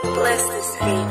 Bless this beat.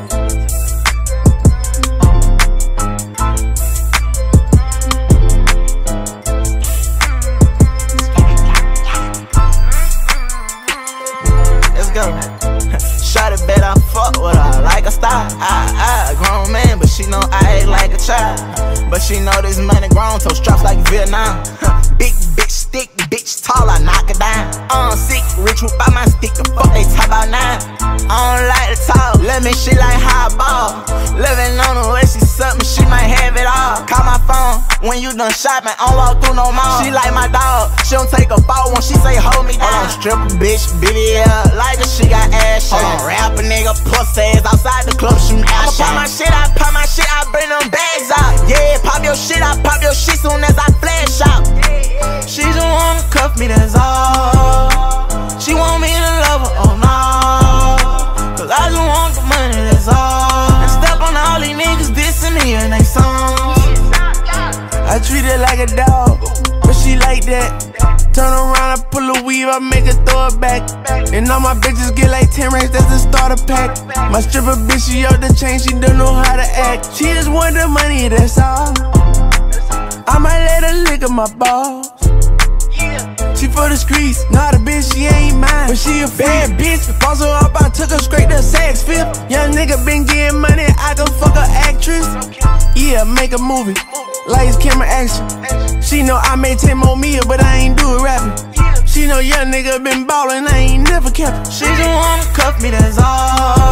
Shawty bet I fuck with her like a star. I a grown man, but she know I act like a child. But she know this money grown, so straps like Vietnam. Big bitch, thick bitch, tall, I knock her down. Sick, rich, whoop out my stick, the fuck they talk about now. I don't like to talk, let me shit like highball. Living on the way, she something, she might have it all. Call my phone, when you done shopping, I don't walk through no more. She like my dog, she don't take a ball when she say hold me down. Stripper bitch, BBL, like a she got ass shot. Rap a nigga, pussy ass, outside the club, shooting ass shot. I pop my shit, I bring them bags out. Yeah, pop your shit, I pop your shit soon as I flash out. She just wanna cuff me, that's all. She want me to love her, oh no. Cause I just want the money, that's all. And step on all these niggas dissing me in they songs. I treat her like a dog, but she like that. Turn around, I pull a weave, I make her throw it back. And all my bitches get like 10 racks, that's the starter pack. My stripper bitch, she off the chain, she don't know how to act. She just want the money, that's all. I might let her lick up my balls. She for the streets, not a bitch, she ain't mine. But she a bad bitch, boss her up, I took her straight to sex fifth. Young nigga been getting money, I can fuck a actress. Yeah, make a movie, lights, camera, action. She know I made 10 more meal, but I ain't do it rapping. She know young nigga been ballin', I ain't never kept it. She just wanna cuff me, that's all.